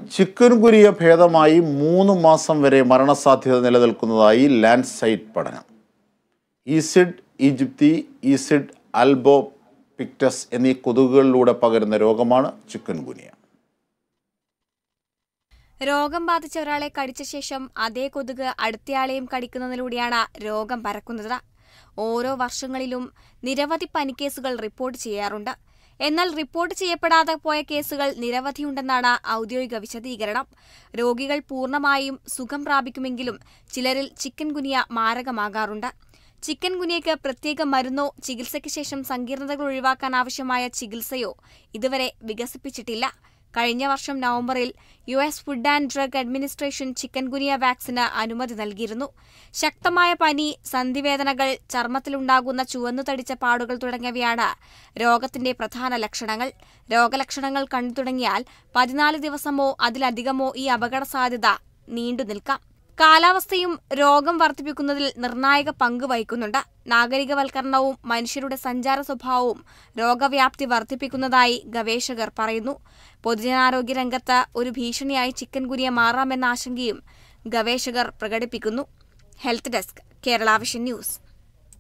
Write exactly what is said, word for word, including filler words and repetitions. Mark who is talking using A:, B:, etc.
A: Chicken ഗുനിയ ഭേദമായി മൂന്ന് മാസം വരെ മരണസാധ്യത നിലനിൽക്കുന്നതായി ലാൻഡ്സൈറ്റ് പഠനം. ഈസിഡ് ഈജിപ്തി, ഈസിഡ് ആൽബോപിക്ടസ് എന്നീ കൊതുകുകളിലൂടെ പകരുന്ന രോഗമാണ് ചിക്കൻ ഗുനിയ.
B: രോഗം ബാധിച്ച ഒരാളെ കടിച്ച ശേഷം അതേ കൊതുക് അടുത്തയാളെയും കടിക്കുന്നതിലൂടെയാണ് രോഗം പരക്കുന്നത്. ഓരോ വർഷങ്ങളിലും നിരവധി പനിക്കേസുകൾ റിപ്പോർട്ട് ചെയ്യാറുണ്ട്. എന്നാൽ റിപ്പോർട്ട് ചെയ്യപ്പെടാതെ പോയ കേസുകൾ നിരവധിയുണ്ടെന്നാണ് ഔദ്യോഗിക വിശദീകരണം. രോഗികൾ പൂർണ്ണമായും സുഖം പ്രാപിക്കുമെങ്കിലും ചിലരിൽ ചിക്കൻ ഗുനിയ മാരകമാകാറുണ്ട്. ചിക്കൻ ഗുനിയയ്ക്ക് പ്രത്യേക മരുന്നോ ചികിത്സയ്ക്ക് ശേഷം സങ്കീർണതകൾ ഒഴിവാക്കാൻ ആവശ്യമായ ചികിത്സയോ ഇതുവരെ വികസിപ്പിച്ചിട്ടില്ല. കഴിഞ്ഞ വർഷം നവംബറിൽ U S Food and Drug Administration chikungunya വാക്സിന് അനുമതി നൽകിയിരുന്നു. ശക്തമായ പനി, സന്ധിവേദനകൾ, ചർമ്മത്തിലുണ്ടാകുന്ന ചുവന്നു തടിച്ച പാടുകൾ തുടങ്ങിയവയാണ് രോഗത്തിന്റെ പ്രധാന ലക്ഷണങ്ങൾ. രോഗലക്ഷണങ്ങൾ കണ്ടു തുടങ്ങിയാൽ പതിനാല് ദിവസമോ അതിലധികമോ ഈ അപകട സാധ്യത നീണ്ടുനിൽക്കാം. കാലാവസ്ഥയും രോഗം വർദ്ധിപ്പിക്കുന്നതിൽ നിർണായക പങ്ക് വഹിക്കുന്നുണ്ട്. നാഗരികവൽക്കരണവും മനുഷ്യരുടെ സഞ്ചാര സ്വഭാവവും രോഗവ്യാപ്തി വർദ്ധിപ്പിക്കുന്നതായി ഗവേഷകർ പറയുന്നു. പൊതുജനാരോഗ്യ രംഗത്ത് ഒരു ഭീഷണിയായി ചിക്കൻ ഗുനിയ മാറാമെന്ന ആശങ്കയും ഗവേഷകർ പ്രകടിപ്പിക്കുന്നു. Health desk, Kerala Vision news.